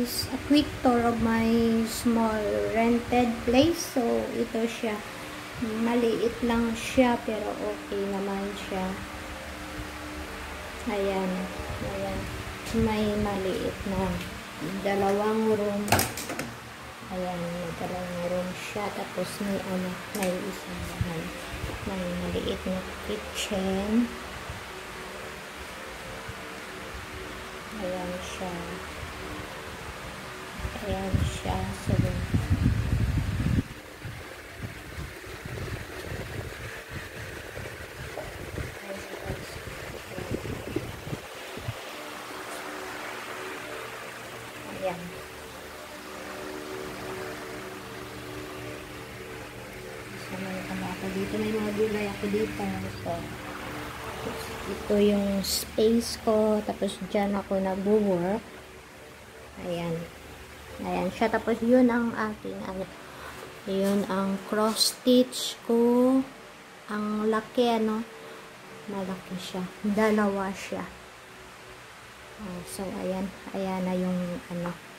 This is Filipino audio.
guys, a quick tour of my small rented place. So ito siya, maliit lang siya pero okay naman siya. Ayan, ayan, may maliit na dalawang room. Ayan, may dalawang room siya, tapos may may isang bahay, may maliit na kitchen. Ayan siya. Ayan siya. So, ayan. So, may ako dito. May mga gulay ako dito. So, ito yung space ko, tapos dyan ako nag-work. Ayan. Ayan siya. Tapos yun ang aking, yun ang cross stitch ko. Ang laki, malaki siya. Dalawa siya. So, ayan. Ayan na yung,